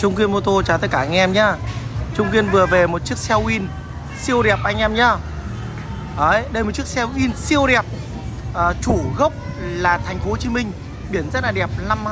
Trung Kiên Mô Tô chào tất cả anh em nhá. Trung Kiên vừa về một chiếc xe Win siêu đẹp anh em nhá. Đấy, đây một chiếc xe Win siêu đẹp. Chủ gốc là thành phố Hồ Chí Minh, biển rất là đẹp,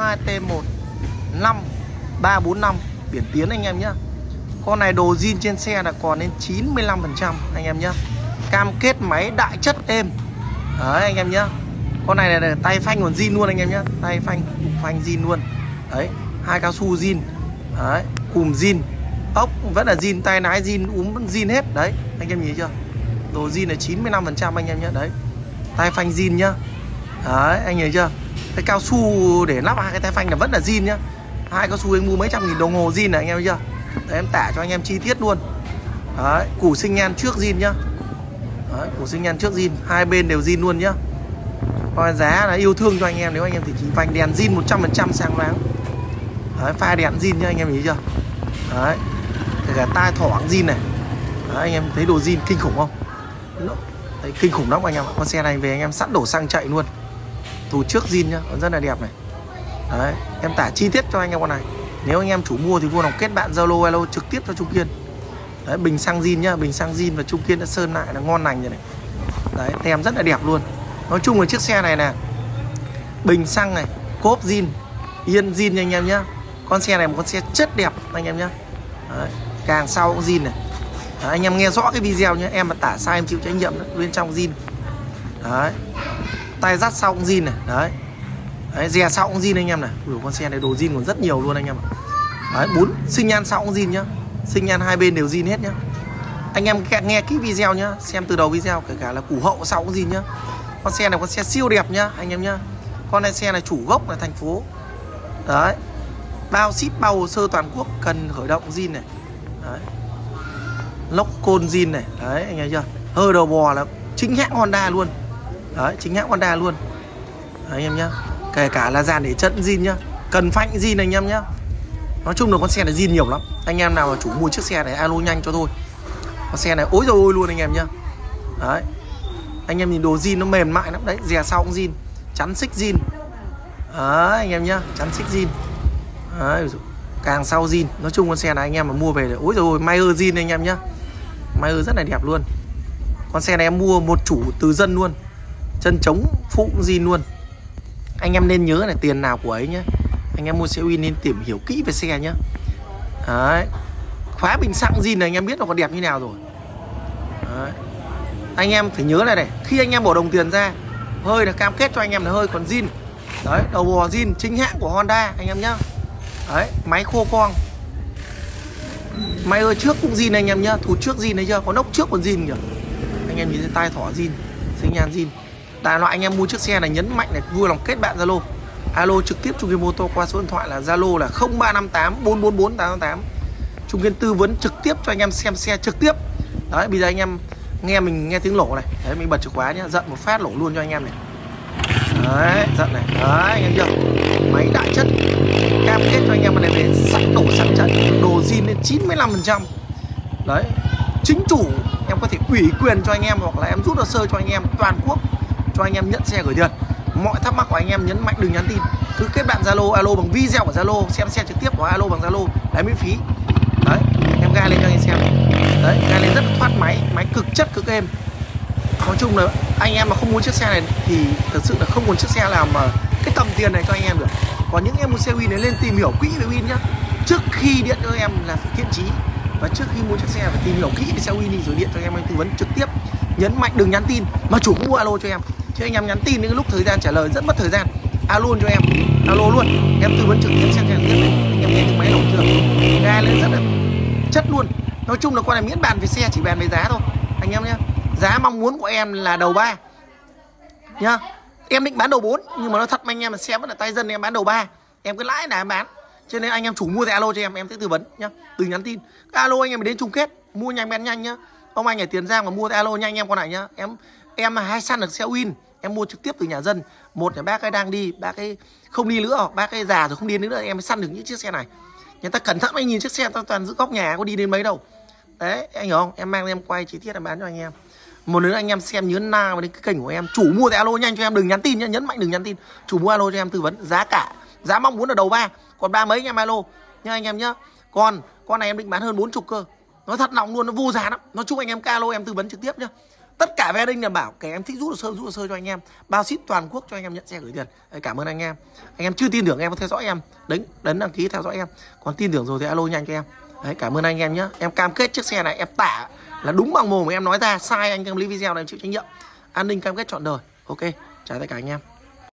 52T15345 biển Tiến anh em nhá. Con này đồ zin trên xe là còn đến 95% anh em nhá. Cam kết máy đại chất êm. Đấy anh em nhá. Con này là tay phanh còn zin luôn anh em nhá. Tay phanh zin luôn. Đấy, hai cao su zin. Đấy, cùm zin, ốc vẫn là zin, tay lái zin, vẫn zin hết. Đấy, anh em nhìn chưa? Đồ zin là 95% anh em nhá. Đấy, tay phanh zin nhá. Đấy, anh nhìn chưa? Cái cao su để lắp hai cái tay phanh là vẫn là zin nhá. Hai cao su anh mua mấy trăm nghìn đồng hồ zin này anh em thấy chưa? Đấy, em tả cho anh em chi tiết luôn. Đấy, củ sinh nhan trước zin nhá. Đấy, củ sinh nhan trước zin, hai bên đều zin luôn nhá. Còn giá là yêu thương cho anh em, nếu anh em thì chỉ vành đèn zin 100% sáng loáng. Đấy, pha đèn zin nhá anh em thấy chưa? Đấy, kể cả tai thỏ zin này. Đấy, anh em thấy đồ zin kinh khủng không? Đấy, kinh khủng lắm anh em. Con xe này về anh em sẵn đổ xăng chạy luôn. Tù trước zin nhá, còn rất là đẹp này. Đấy, em tả chi tiết cho anh em con này. Nếu anh em chủ mua thì vui lòng kết bạn Zalo alo trực tiếp cho Trung Kiên. Đấy, bình xăng zin nhá, bình xăng zin và Trung Kiên đã sơn lại là ngon lành rồi này. Đấy, tem rất là đẹp luôn. Nói chung là chiếc xe này là bình xăng này, cốp zin, yên zin nha anh em nhá. Con xe này một con xe chất đẹp anh em nhá. Đấy, càng sau cũng zin này. Đấy, anh em nghe rõ cái video nhé, em mà tả sai em chịu trách nhiệm đó. Bên trong zin. Đấy, tay dắt sau cũng zin này. Đấy, đấy, dè sau cũng zin anh em này. Ui, con xe này đồ zin còn rất nhiều luôn anh em ạ. Đấy, 4 sinh nhan sau cũng zin nhá. Sinh nhan hai bên đều zin hết nhá. Anh em nghe cái video nhá, xem từ đầu video, kể cả là củ hậu sau cũng zin nhá. Con xe này con xe siêu đẹp nhá anh em nhá. Con này xe này chủ gốc là thành phố. Đấy, bao ship bao hồ sơ toàn quốc, cần khởi động zin này. Đấy, lốc côn zin này. Đấy anh em chưa? Hơi đầu bò là chính hãng Honda luôn. Đấy, chính hãng Honda luôn. Đấy anh em nhá. Kể cả là dàn để chân zin nhá, cần phanh zin này anh em nhá. Nói chung là con xe này zin nhiều lắm. Anh em nào mà chủ mua chiếc xe này alo nhanh cho tôi. Con xe này ối rồi ôi luôn anh em nhá. Đấy, anh em nhìn đồ zin nó mềm mại lắm. Đấy, dè sau cũng zin, chắn xích zin. Đấy anh em nhá, chắn xích zin. Đấy, càng sau zin. Nói chung con xe này anh em mà mua về là ối rồi ôi, Mayer zin anh em nhá. Mayer rất là đẹp luôn. Con xe này em mua một chủ từ dân luôn. Chân trống phụ cũng zin luôn. Anh em nên nhớ là tiền nào của ấy nhá. Anh em mua xe Win nên tìm hiểu kỹ về xe nhá. Đấy, khóa bình xăng zin này anh em biết nó còn đẹp như nào rồi. Đấy, anh em phải nhớ này, khi anh em bỏ đồng tiền ra, hơi là cam kết cho anh em là hơi còn zin. Đấy, đầu bò zin chính hãng của Honda anh em nhá. Đấy, máy khô con. Máy trước cũng zin anh em nhá, thú trước zin thấy chưa? Có nóc trước còn zin kìa. Anh em nhìn thấy tai thỏ zin, sinh nhan zin. Đại loại anh em mua chiếc xe này nhấn mạnh này, vui lòng kết bạn Zalo. Alo trực tiếp Trung Kiên Mô Tô qua số điện thoại là Zalo là 0358 444 888. Trung Kiên tư vấn trực tiếp cho anh em xem xe trực tiếp. Đấy, bây giờ anh em mình nghe tiếng lỗ này. Đấy, mình bật chìa khóa nhá, giận một phát lỗ luôn cho anh em này. Đấy, giận này. Đấy, anh em chưa? Máy đại chất. Cam kết cho anh em này về sẵn đổ sẵn trận, đồ zin lên 95%. Đấy, chính chủ em có thể ủy quyền cho anh em, hoặc là em rút hồ sơ cho anh em toàn quốc, cho anh em nhận xe gửi tiền. Mọi thắc mắc của anh em nhấn mạnh đừng nhắn tin, cứ kết bạn Zalo, alo bằng video của Zalo, xem xe trực tiếp của alo bằng Zalo là miễn phí. Đấy, em gai lên cho anh em xem. Đấy, gai lên rất là thoát máy, máy cực chất cực êm. Nói chung là anh em mà không muốn chiếc xe này thì thật sự là không muốn chiếc xe nào mà cái tầm tiền này cho anh em được. Còn những em mua xe Win này lên tìm hiểu kỹ về Win nhá. Trước khi điện cho em là phải thiện chí, và trước khi mua chiếc xe phải tìm hiểu kỹ về xe Win đi rồi điện cho em tư vấn trực tiếp. Nhấn mạnh đừng nhắn tin, mà chủ mua alo cho em. Chứ anh em nhắn tin những lúc thời gian trả lời rất mất thời gian. Alo cho em, alo luôn, em tư vấn trực tiếp xem trực tiếp này. Anh em nghe tiếng máy nổ chưa? Ga lên rất là chất luôn. Nói chung là con này miễn bàn về xe, chỉ bàn về giá thôi anh em nhé. Giá mong muốn của em là đầu 3 nhá. Em định bán đầu 4, nhưng mà nói thật anh em là xe vẫn là tay dân, em bán đầu 3. Em cứ lãi là em bán. Cho nên anh em chủ mua thì alo cho em sẽ tư vấn nhá. Đừng nhắn tin. Alo anh em đến chung kết, mua nhanh bán nhanh nhá. Ông anh ở Tiền Giang mà mua thì alo nhanh em con này nhá. Em mà hay săn được xe Win, em mua trực tiếp từ nhà dân. Một là bác ấy đang đi, bác ấy không đi nữa, hoặc bác ấy già rồi không đi nữa, em mới săn được những chiếc xe này. Người ta cẩn thận anh nhìn chiếc xe toàn giữ góc nhà, có đi đến mấy đâu. Đấy, anh hiểu không? Em mang em quay chi tiết em bán cho anh em. Một nữa anh em xem nhớ nào đến cái kênh của em. Chủ mua thì alo nhanh cho em, đừng nhắn tin nhá, nhấn mạnh đừng nhắn tin. Chủ mua alo cho em tư vấn giá cả, giá mong muốn là đầu 3, còn 3 mấy anh em alo nha anh em nhá. Còn con này em định bán hơn 40 cơ. Nói thật lòng luôn, nó vô giá lắm. Nói chung anh em alo em tư vấn trực tiếp nhá. Tất cả về đinh đảm bảo, kể em thích rút hồ sơ cho anh em, bao ship toàn quốc cho anh em nhận xe gửi tiền. Đấy, cảm ơn anh em. Anh em chưa tin tưởng em có theo dõi em, đấn đăng ký theo dõi em. Còn tin tưởng rồi thì alo nhanh cho em. Đấy, cảm ơn anh em nhé. Em cam kết chiếc xe này em tả là đúng bằng mồm mà em nói ra, sai anh em lấy video này em chịu trách nhiệm. An ninh cam kết trọn đời. Ok, chào tất cả anh em.